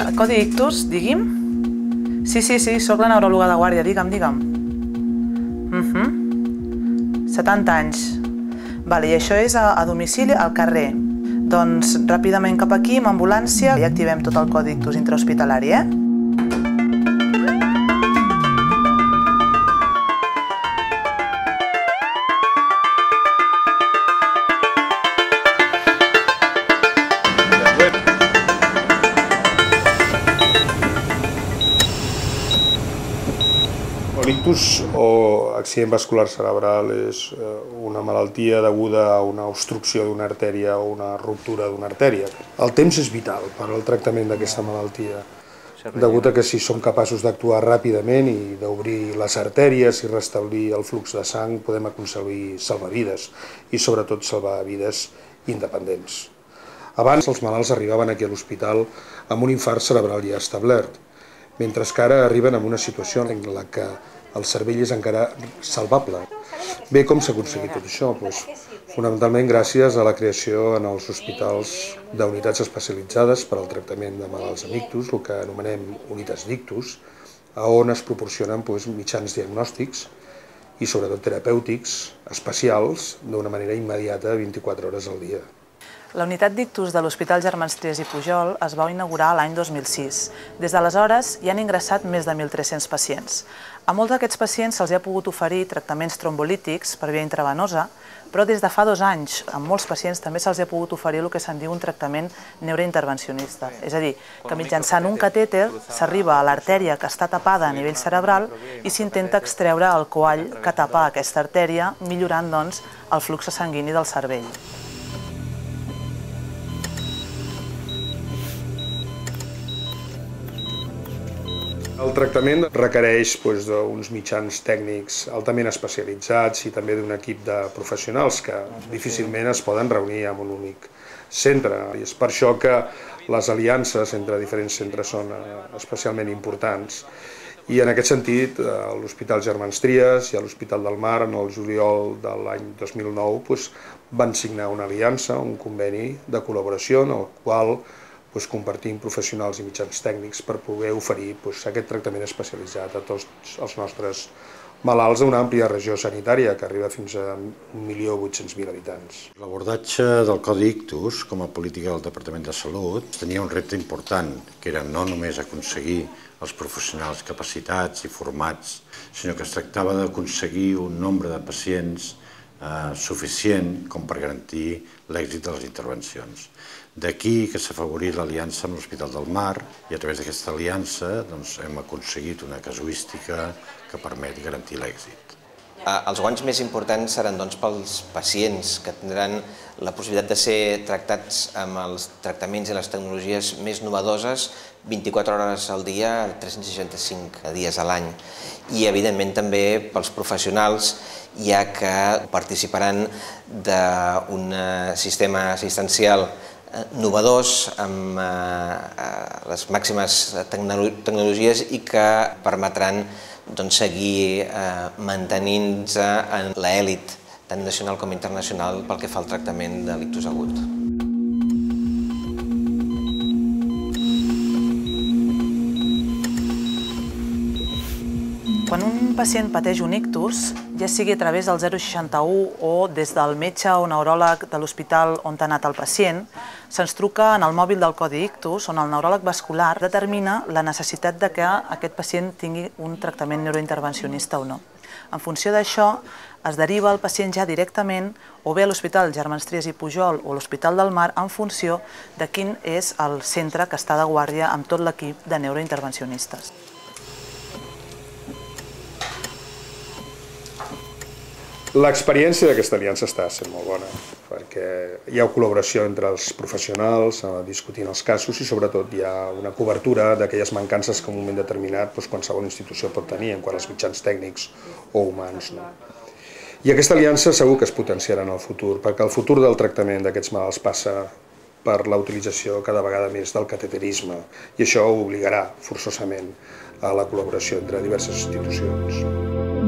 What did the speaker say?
Codi ictus, digui'm? Sí, sóc la neuròloga de guàrdia, digue'm. 70 anys. I això és a domicili, al carrer. Doncs ràpidament cap aquí, amb ambulància, i activem tot el codi ictus intrahospitalari, L'ictus o accident vascular cerebral és una malaltia deguda a una obstrucció d'una artèria o una ruptura d'una artèria. El temps és vital per al tractament d'aquesta malaltia, degut a que si som capaços d'actuar ràpidament i d'obrir les artèries i restablir el flux de sang, podem aconseguir salvar vides i sobretot salvar vides independents. Abans els malalts arribaven aquí a l'hospital amb un infart cerebral ja establert, mentre que ara arriben en una situació en la que el cervell és encara salvable. Bé, com s'ha aconseguit tot això? Fonamentalment gràcies a la creació en els hospitals d'unitats especialitzades per al tractament de malalts amb ictus, el que anomenem unitats d'ictus, on es proporcionen mitjans diagnòstics i sobretot terapèutics especials d'una manera immediata 24 hores al dia. La unitat d'ictus de l'Hospital Germans Trias i Pujol es va inaugurar l'any 2006. Des d'aleshores hi han ingressat més de 1.300 pacients. A molts d'aquests pacients se'ls ha pogut oferir tractaments trombolítics per via intravenosa, però des de fa 2 anys, a molts pacients també se'ls ha pogut oferir el que se'n diu un tractament neurointervencionista. És a dir, que mitjançant un catèter s'arriba a l'artèria que està tapada a nivell cerebral i s'intenta extreure el coall que tapa aquesta artèria, millorant doncs el flux sanguini del cervell. El tractament requereix d'uns mitjans tècnics altament especialitzats i també d'un equip de professionals que difícilment es poden reunir en un únic centre. I és per això que les aliances entre diferents centres són especialment importants. I en aquest sentit, a l'Hospital Germans Trias i a l'Hospital del Mar, en el juliol de l'any 2009, van signar una aliança, un conveni de col·laboració en el qual compartim professionals i mitjans tècnics per poder oferir aquest tractament especialitzat a tots els nostres malalts d'una àmplia regió sanitària que arriba fins a 1.800.000 habitants. L'abordatge del Codi Ictus com a política del Departament de Salut tenia un repte important, que era no només aconseguir els professionals capacitats i formats, sinó que es tractava d'aconseguir un nombre de pacients suficient com per garantir l'èxit de les intervencions. D'aquí que s'ha afavorit l'aliança amb l'Hospital del Mar i a través d'aquesta aliança hem aconseguit una casuística que permet garantir l'èxit. Els guanys més importants seran pels pacients que tindran la possibilitat de ser tractats amb els tractaments i les tecnologies més novedoses 24 hores al dia, 365 dies a l'any. I evidentment també pels professionals, ja que participaran d'un sistema assistencial novedós amb les màximes tecnologies i que permetran seguir mantenint-se en l'elit tant nacional com internacional pel que fa al tractament de l'ictus agut. Quan un pacient pateix un ictus, ja sigui a través del 061 o des del metge o neuròleg de l'hospital on ha anat el pacient, se'ns truca en el mòbil del Codi Ictus on el neuròleg vascular determina la necessitat de que aquest pacient tingui un tractament neurointervencionista o no. En funció d'això, es deriva el pacient ja directament o bé a l'Hospital Germans Trias i Pujol o l'Hospital del Mar en funció de quin és el centre que està de guàrdia amb tot l'equip de neurointervencionistes. L'experiència d'aquesta aliança està sent molt bona, perquè hi ha col·laboració entre els professionals discutint els casos i sobretot hi ha una cobertura d'aquelles mancances que en un moment determinat qualsevol institució pot tenir en quant als mitjans tècnics o humans. I aquesta aliança segur que es potenciarà en el futur, perquè el futur del tractament d'aquests malalts passa per la utilització cada vegada més del cateterisme i això obligarà forçosament a la col·laboració entre diverses institucions.